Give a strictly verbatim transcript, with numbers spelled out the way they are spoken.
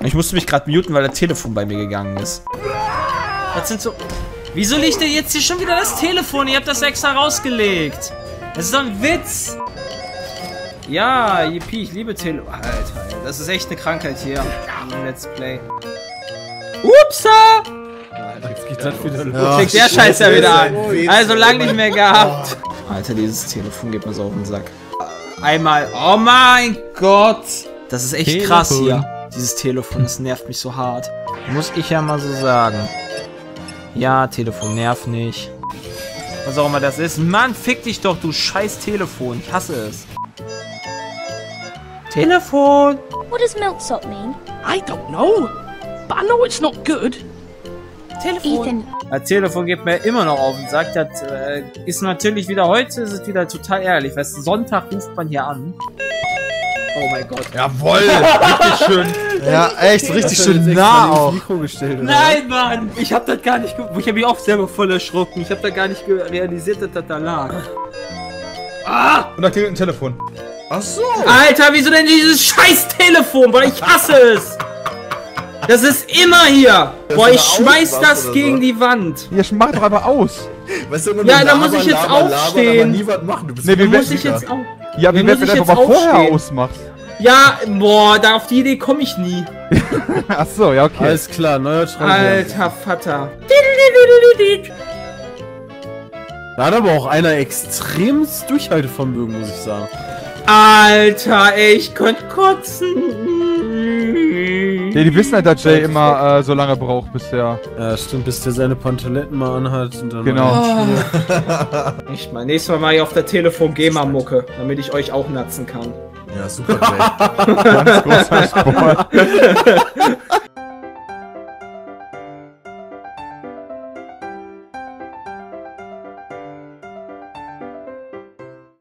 Ich musste mich gerade muten, weil das Telefon bei mir gegangen ist. Das sind so... Wieso liegt denn jetzt hier schon wieder das Telefon? Ihr habt das extra rausgelegt. Das ist doch ein Witz. Ja, yippie, ich liebe Telefon. Alter, das ist echt eine Krankheit hier im Let's Play. Upsa! Alter, jetzt geht das wieder los. Ja, fängt der Scheiß ja wieder an. Also lang nicht mehr gehabt. Alter, dieses Telefon geht mir so auf den Sack. Einmal. Oh mein Gott. Das ist echt Telefon. Krass hier. Dieses Telefon, das nervt mich so hart. Muss ich ja mal so sagen. Ja, Telefon nervt nicht. Was auch immer das ist. Mann, fick dich doch, du scheiß Telefon. Ich hasse es. Telefon. What does milksop mean? I don't know. But I know it's not good. Telefon. Ethan. Das Telefon geht mir immer noch auf und sagt, das äh, ist natürlich wieder heute, ist es wieder total ehrlich. Weißt du, Sonntag ruft man hier an. Oh mein Gott. Jawoll, richtig schön. Ja, echt, richtig schön nah auch. Mikro gestellt, oder? Nein, Mann, ich hab das gar nicht, ich hab mich auch selber voll erschrocken. Ich hab da gar nicht realisiert, dass das da lag. Ah! Und da klingelt ein Telefon. Ach so. Alter, wieso denn dieses scheiß Telefon? Boah, ich hasse es. Das ist immer hier. Das Boah, ich schmeiß das gegen so? die Wand. Ja, mach doch einfach aus. Weißt du, ja, da muss ich jetzt laber, aufstehen. Laber, nie was machen. Du bist nee, wie muss ich jetzt auch. Ja, wie wär's, wenn du einfach mal vorher ausmachst? Ja, boah, da auf die Idee komme ich nie. Ach so, ja, okay. Alles klar, neuer Schrank. Alter Vater. Da hat aber auch einer extremes Durchhaltevermögen, muss ich sagen. Alter, ey, ich könnte kotzen. Ja, die wissen halt, dass Jay immer äh, so lange braucht, bis der... Ja, stimmt, bis der seine Pantaletten mal anhat und dann... Genau. Oh. Echt mal, nächstes Mal mache ich auf der Telefon Gamer-Mucke, damit ich euch auch natzen kann. Ja, super, Jay. Ganz großer Sport.